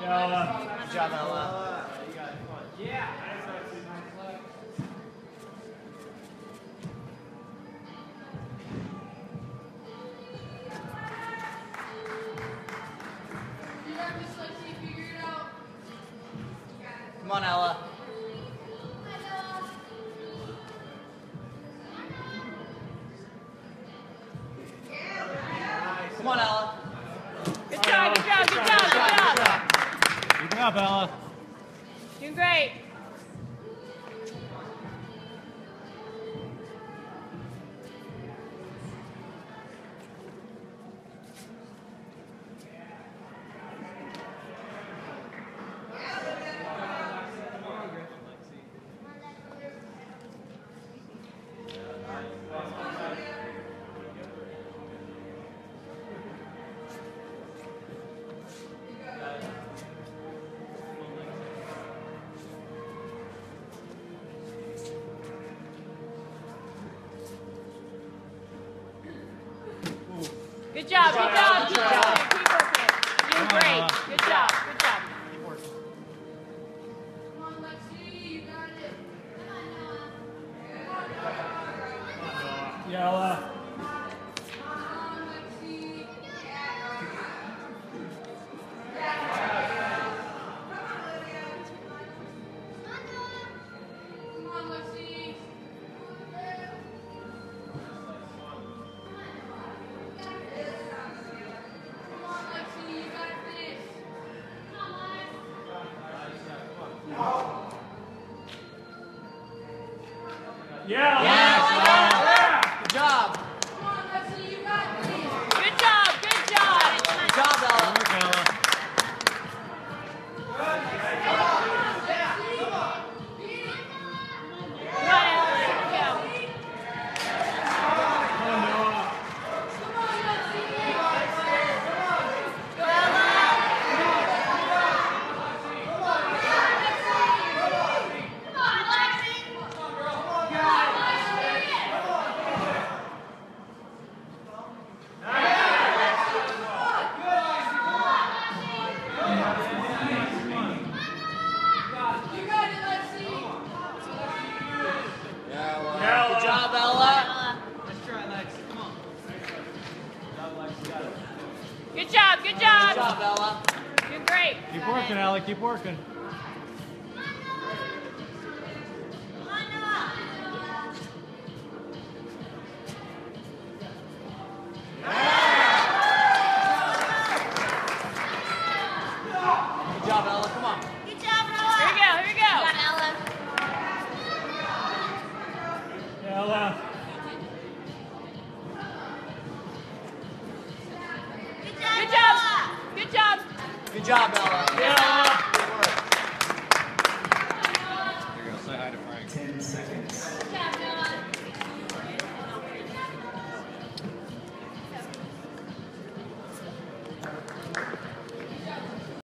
Good job, Ella. Yeah. Come on, Ella. Come on, Ella. Good job, good job, good job, good job. Keep it up, Ella. Doing great. Good job, good job, keep working, keep working. You're doing great. Good job, good job. Keep working. Come on, Lexi, you got it. Yeah, Ella. Come on, Lexi. Come on, Lexi. Come on, Lexi, you gotta finish. Come on, Lex. Yeah, Yes, good job. Come on, Lexi, you got this. Good job, good job. Good job, Ella. Work, Ella. Come on, Ella, there we go. Come on, Noah. Go, Ella. You got it, Lexi. Yeah, good job, Ella. Let's try, Lex. Come on. Good job, Lex. You got it. Good job, good Good job. job, Ella. Doing great. Keep working, Ella. Keep working. Good job, Ella. Come on. Here we go, here we go. Yeah, Ella. Good job. Good job. Good job, Ella. Yeah,